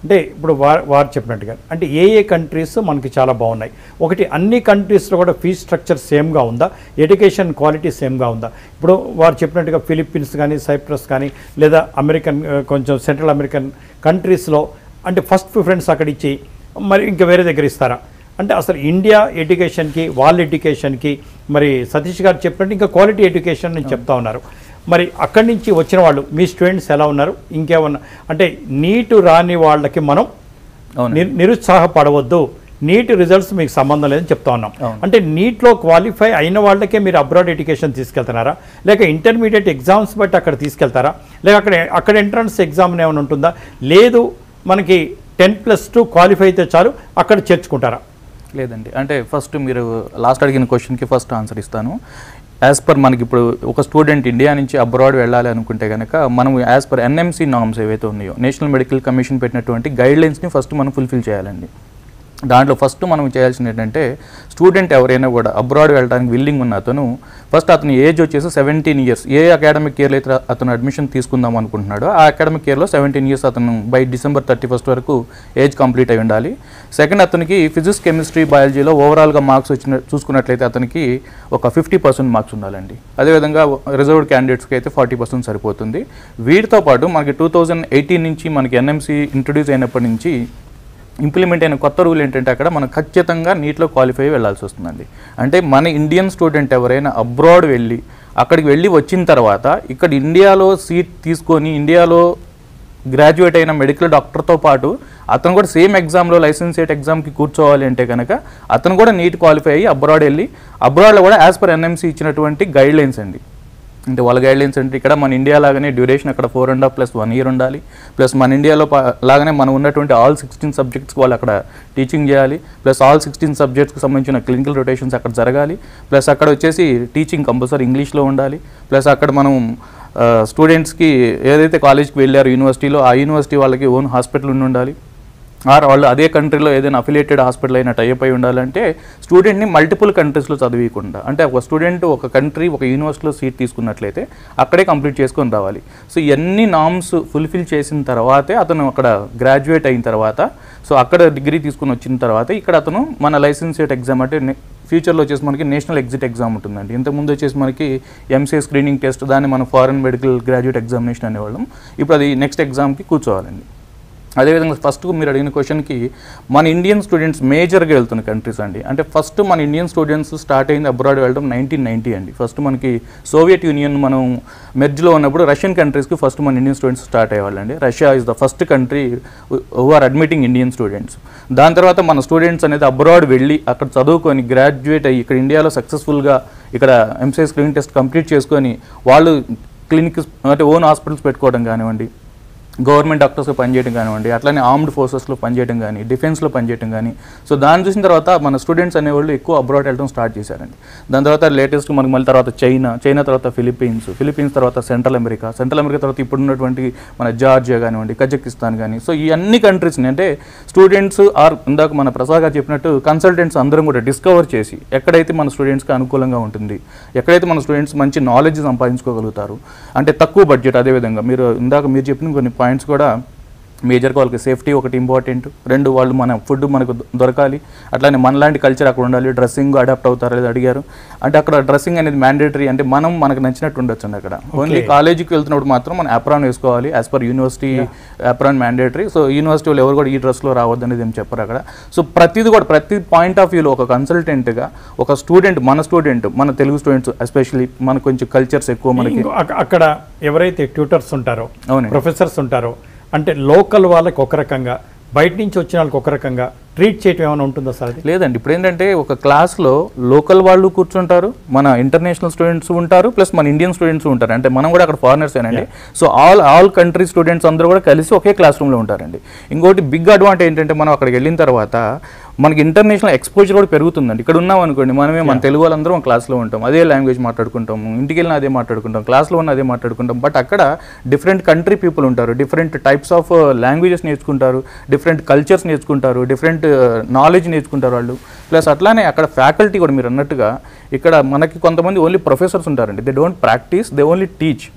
అంటే ఇప్పుడు వారు చెప్పినట్టుగా అంటే ఏ కంట్రీస్ మనకి చాలా బాగున్నాయి. ఒకటి అన్ని కంట్రీస్లో కూడా ఫీజ్ స్ట్రక్చర్ సేమ్గా ఉందా, ఎడ్యుకేషన్ క్వాలిటీ సేమ్గా ఉందా? ఇప్పుడు వారు చెప్పినట్టుగా ఫిలిప్పీన్స్ కానీ సైప్రస్ కానీ లేదా అమెరికన్ కొంచెం సెంట్రల్ అమెరికన్ కంట్రీస్లో అంటే ఫస్ట్ ప్రిఫరెన్స్ అక్కడ ఇచ్చి మరి ఇంకా వేరే దగ్గర ఇస్తారా? అంటే అసలు ఇండియా ఎడ్యుకేషన్కి వాళ్ళ ఎడ్యుకేషన్కి మరి సతీష్ గారు చెప్పినట్టు ఇంకా క్వాలిటీ ఎడ్యుకేషన్ అని చెప్తా ఉన్నారు. మరి అక్కడి నుంచి వచ్చిన వాళ్ళు మీ స్టూడెంట్స్ ఎలా ఉన్నారు? ఇంకేమన్నా అంటే నీటు రాని వాళ్ళకి మనం నిరుత్సాహపడవద్దు, నీట్ రిజల్ట్స్ మీకు సంబంధం లేదని చెప్తా ఉన్నాం. అంటే నీట్లో క్వాలిఫై అయిన వాళ్ళకే మీరు అబ్రాడ్ ఎడ్యుకేషన్ తీసుకెళ్తున్నారా, లేక ఇంటర్మీడియట్ ఎగ్జామ్స్ బట్టి అక్కడ తీసుకెళ్తారా, లేక అక్కడ ఎంట్రన్స్ ఎగ్జామ్ ఏమైనా ఉంటుందా, లేదు మనకి 10+2 క్వాలిఫై అయితే చాలు అక్కడ చేర్చుకుంటారా? లేదండి, అంటే ఫస్ట్ మీరు లాస్ట్ అడిగిన క్వశ్చన్కి ఫస్ట్ ఆన్సర్ ఇస్తాను. యాజ్ పర్ మనకి ఇప్పుడు ఒక స్టూడెంట్ ఇండియా నుంచి అబ్రాడ్ వెళ్ళాలి అనుకుంటే కనుక మనం యాజ్ పర్ ఎన్ఎంసీ నామ్స్ ఏవైతే ఉన్నాయో, నేషనల్ మెడికల్ కమిషన్ పెట్టినటువంటి గైడ్లైన్స్ని ఫస్ట్ మనం ఫుల్ఫిల్ చేయాలండి. దాంట్లో ఫస్ట్ మనం చేయాల్సింది ఏంటంటే స్టూడెంట్ ఎవరైనా కూడా అబ్రాడ్ వెళ్ళడానికి విల్లింగ్ ఉన్న అతను ఫస్ట్ అతని ఏజ్ వచ్చేసి 17 ఇయర్స్, ఏ అకాడమిక్ ఇయర్లో అయితే అతను అడ్మిషన్ తీసుకుందాం అనుకుంటున్నాడో ఆ అకాడమిక్ ఇయర్లో 17 ఇయర్స్ అతను బై December 31 వరకు ఏజ్ కంప్లీట్ అయి ఉండాలి. సెకండ్, అతనికి ఫిజిక్స్, కెమిస్ట్రీ, బయాలజీలో ఓవరాల్గా మార్క్స్ చూసుకున్నట్లయితే అతనికి ఒక 50% మార్క్స్ ఉండాలండి. అదేవిధంగా రిజర్వ్డ్ క్యాండిడేట్స్కి అయితే 40% సరిపోతుంది. వీటితో పాటు మనకి 2018 నుంచి మనకి ఎన్ఎంసీ ఇంట్రొడ్యూస్ అయినప్పటి నుంచి ఇంప్లిమెంట్ అయిన కొత్త రూల్ ఏంటంటే అక్కడ మనం ఖచ్చితంగా నీట్లో క్వాలిఫై వెళ్ళాల్సి వస్తుందండి. అంటే మన ఇండియన్ స్టూడెంట్ ఎవరైనా అబ్రాడ్ వెళ్ళి అక్కడికి వెళ్ళి వచ్చిన తర్వాత ఇక్కడ ఇండియాలో సీట్ తీసుకొని ఇండియాలో గ్రాడ్యుయేట్ అయిన మెడికల్ డాక్టర్తో పాటు అతను కూడా సేమ్ ఎగ్జామ్లో లైసెన్సియేట్ ఎగ్జామ్కి కూర్చోవాలి అంటే కనుక అతను కూడా నీట్ క్వాలిఫై అయ్యి అబ్రాడ్ వెళ్ళి అబ్రాడ్లో కూడా యాజ్ పర్ ఎన్ఎంసీ ఇచ్చినటువంటి గైడ్లైన్స్ అండి. అంటే వాళ్ళ గైడ్లైన్స్ అంటే ఇక్కడ మన ఇండియా లాగానే డ్యూరేషన్ అక్కడ 4.5 + 1 year ఉండాలి. ప్లస్ మన ఇండియాలో లాగానే మనం ఉన్నటువంటి ఆల్ 16 సబ్జెక్ట్స్కి వాళ్ళు అక్కడ టీచింగ్ చేయాలి. ప్లస్ ఆల్ 16 సబ్జెక్ట్స్కి సంబంధించిన క్లినికల్ రొటేషన్స్ అక్కడ జరగాలి. ప్లస్ అక్కడ వచ్చేసి టీచింగ్ కంపల్సరీ ఇంగ్లీష్లో ఉండాలి. ప్లస్ అక్కడ మనం స్టూడెంట్స్కి ఏదైతే కాలేజ్కి వెళ్ళారో యూనివర్సిటీలో ఆ యూనివర్సిటీ వాళ్ళకి ఓన్ హాస్పిటల్ ఉండాలి. వాళ్ళు అదే కంట్రీలో ఏదైనా అఫిలియేటెడ్ హాస్పిటల్ అయినా టైప్ అయి ఉండాలంటే స్టూడెంట్ని మల్టిపుల్ కంట్రీస్లో చదివకుండా, అంటే ఒక స్టూడెంట్ ఒక కంట్రీ ఒక యూనివర్సిటీలో సీట్ తీసుకున్నట్లయితే అక్కడే కంప్లీట్ చేసుకొని రావాలి. సో ఇవన్నీ నామ్స్ ఫుల్ఫిల్ చేసిన తర్వాతే అతను అక్కడ గ్రాడ్యుయేట్ అయిన తర్వాత, సో అక్కడ డిగ్రీ తీసుకుని వచ్చిన తర్వాత ఇక్కడ అతను మన లైసెన్సియేట్ ఎగ్జామ్ అంటే ఫ్యూచర్లో వచ్చేసి మనకి నేషనల్ ఎగ్జిట్ ఎగ్జామ్ ఉంటుందండి. ఇంతకుముందు వచ్చేసి మనకి ఎంసీఏ స్క్రీనింగ్ టెస్ట్, దాన్ని మనం ఫారెన్ మెడికల్ గ్రాడ్యుయేట్ ఎగ్జామినేషన్ అనేవాళ్ళం. ఇప్పుడు అది నెక్స్ట్ ఎగ్జామ్కి కూర్చోవాలండి. అదేవిధంగా ఫస్ట్ మీరు అడిగిన క్వశ్చన్కి మన ఇండియన్ స్టూడెంట్స్ మేజర్గా వెళ్తున్న కంట్రీస్ అండి. అంటే ఫస్ట్ మన ఇండియన్ స్టూడెంట్స్ స్టార్ట్ అయింది అబ్రాడ్ వెళ్ళడం 1990 అండి. ఫస్ట్ మనకి సోవియట్ యూనియన్ మనం మెర్జ్లో ఉన్నప్పుడు రష్యన్ కంట్రీస్కి ఫస్ట్ మన ఇండియన్ స్టూడెంట్స్ స్టార్ట్ అయ్యేవాళ్ళండి. Russia is the first country who are admitting Indian students. దాని తర్వాత మన స్టూడెంట్స్ అనేది అబ్రాడ్ వెళ్ళి అక్కడ చదువుకొని గ్రాడ్యుయేట్ అయ్యి ఇక్కడ ఇండియాలో సక్సెస్ఫుల్గా ఇక్కడ ఎంసీఏ స్క్రీనింగ్ టెస్ట్ కంప్లీట్ చేసుకొని వాళ్ళు క్లినిక్స్ అంటే ఓన్ హాస్పిటల్స్ పెట్టుకోవడం కానివ్వండి, గవర్నమెంట్ డాక్టర్స్లో పనిచేయడం కానివ్వండి, అట్లానే ఆర్మ్డ్ ఫోర్సెస్లో పనిచేయడం కానీ, డిఫెన్స్లో పనిచేయడం కానీ. సో దాన్ని చూసిన తర్వాత మన స్టూడెంట్స్ అనేవాళ్ళు ఎక్కువ అబ్రాడ్ వెళ్ళడం స్టార్ట్ చేశారండి. దాని తర్వాత లేటెస్ట్ మనకి మళ్ళీ తర్వాత చైనా తర్వాత ఫిలిప్పీన్స్ తర్వాత సెంట్రల్ అమెరికా తర్వాత ఇప్పుడున్నటువంటి మన జార్జియా కానివ్వండి, కజకిస్తాన్ కానీ. సో ఈ అన్ని కంట్రీస్ని అంటే స్టూడెంట్స్ ఇందాక మన ప్రసాద్ గారు చెప్పినట్టు కన్సల్టెంట్స్ అందరం కూడా డిస్కవర్ చేసి ఎక్కడైతే మన స్టూడెంట్స్కి అనుకూలంగా ఉంటుంది, ఎక్కడైతే మన స్టూడెంట్స్ మంచి నాలెడ్జ్ సంపాదించుకోగలుగుతారు, అంటే తక్కువ బడ్జెట్. అదేవిధంగా మీరు చెప్పిన కొన్ని పాయింట్స్ కూడా మేజర్గా వాళ్ళకి సేఫ్టీ ఒకటి ఇంపార్టెంట్, రెండు వాళ్ళు మన ఫుడ్ మనకు దొరకాలి, అట్లానే మనలాంటి కల్చర్ అక్కడ ఉండాలి, డ్రెస్సింగ్ అడాప్ట్ అవుతారు లేదా అడిగారు. అంటే అక్కడ డ్రెస్సింగ్ అనేది మ్యాండేటరీ, అంటే మనకు నచ్చినట్టు ఉండొచ్చు అండి. అక్కడ ఓన్లీ కాలేజీకి వెళ్తున్నప్పుడు మాత్రం మనం అప్రాన్ వేసుకోవాలి, as per university apron mandatory. So university వాళ్ళు ఎవరు కూడా ఈ డ్రెస్లో రావద్దు అనేది ఏం చెప్పరు అక్కడ. సో ప్రతి పాయింట్ ఆఫ్ వ్యూలో ఒక కన్సల్టెంట్గా ఒక స్టూడెంట్ మన తెలుగు స్టూడెంట్స్ ఎస్పెషల్లీ మనకు కొంచెం కల్చర్స్ ఎక్కువ, మనకి అక్కడ ఎవరైతే ట్యూటర్స్ ఉంటారో, ప్రొఫెసర్స్ ఉంటారో, అంటే లోకల్ వాళ్ళకి ఒక రకంగా, బయట నుంచి వచ్చిన వాళ్ళకి ఒక రకంగా ట్రీట్ చేయటం ఏమైనా ఉంటుందా సార్? లేదండి, ఇప్పుడు ఏంటంటే ఒక క్లాస్లో లోకల్ వాళ్ళు కూర్చుంటారు, మన ఇంటర్నేషనల్ స్టూడెంట్స్ ఉంటారు, ప్లస్ మన ఇండియన్ స్టూడెంట్స్ ఉంటారు. అంటే మనం కూడా అక్కడ ఫారినర్స్ ఏనండి. సో ఆల్ కంట్రీ స్టూడెంట్స్ అందరూ కూడా కలిసి ఒకే క్లాస్ రూమ్లో ఉంటారండి. ఇంకోటి బిగ్ అడ్వాంటేజ్ ఏంటంటే మనం అక్కడికి వెళ్ళిన తర్వాత మనకి ఇంటర్నేషనల్ ఎక్స్పోజర్ కూడా పెరుగుతుందండి. ఇక్కడ ఉన్నాం అనుకోండి, మన తెలుగు వాళ్ళందరం క్లాస్లో ఉంటాం, అదే లాంగ్వేజ్ మాట్లాడుకుంటాము, ఇంటికి వెళ్ళిన అదే మాట్లాడుకుంటాం, క్లాస్లో ఉన్న అదే మాట్లాడుకుంటాం. బట్ అక్కడ డిఫరెంట్ కంట్రీ పీపుల్ ఉంటారు, డిఫరెంట్ టైప్స్ ఆఫ్ లాంగ్వేజెస్ నేర్చుకుంటారు, డిఫరెంట్ కల్చర్స్ నేర్చుకుంటారు, డిఫరెంట్ నాలెడ్జ్ నేర్చుకుంటారు వాళ్ళు. ప్లస్ అట్లానే అక్కడ ఫ్యాకల్టీ కూడా మీరు అన్నట్టుగా ఇక్కడ మనకి కొంతమంది ఓన్లీ ప్రొఫెసర్స్ ఉంటారండి, they don't practice, they only teach.